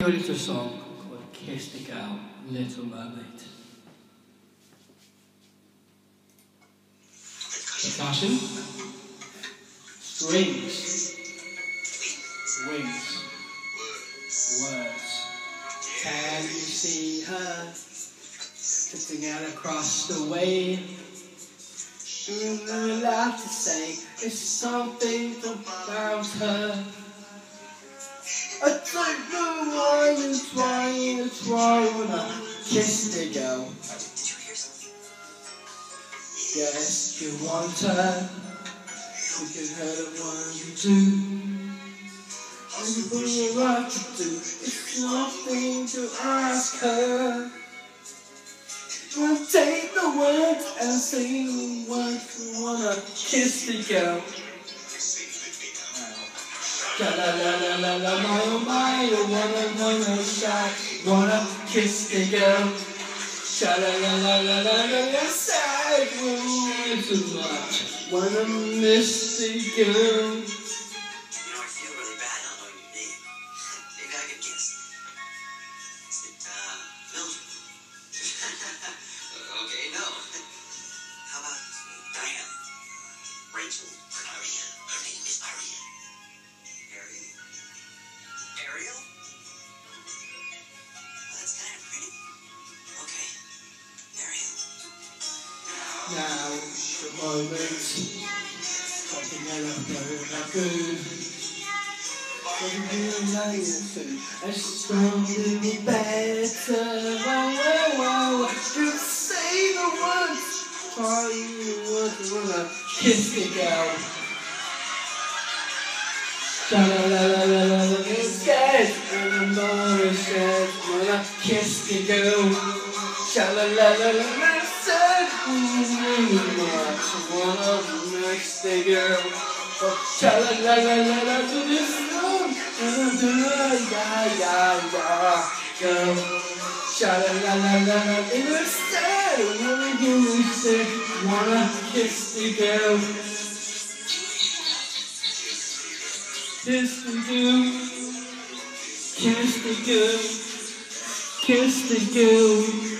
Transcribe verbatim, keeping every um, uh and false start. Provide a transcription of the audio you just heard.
A little song called Kiss the Girl, Little Mermaid. Percussion, strings, wings, words. Can you see her sitting out across the way? She would like to say there's something about her. I don't know why you're trying to try when I kiss the girl. Yes, you want her. You give her the one you do. Everything you want to do, it's nothing to ask her. We'll take the words and sing the words. You wanna kiss the girl. La la la la la la, my oh my, oh wanna wanna shy, wanna kiss the girl. Sha la la la la la la la, sad, wanna too much, wanna miss the girl. You know, I feel really bad not knowing your name. Maybe I could guess. Is it, uh, Mildred? Okay, no. How about Diane? Rachel? Aria. Her name is Aria. Ariel? Ariel? Well, that's kind of pretty. Okay. Ariel. Now, the moment, something I love very good. Something I listen, I strong to be better. Wow, wow, wow. Just say the words. Try the words, wanna kiss the girl. Sha la la la la la la, it's scared, and the more scared, wanna kiss the girl. Sha la la la la la, it's sad, really much, wanna miss the girl. Sha la la la la la, to this song, yeah yeah yeah, girl. Sha la la la la la, it's sad, wanna miss it, wanna kiss the girl. Kiss the girl, kiss the girl, kiss the girl.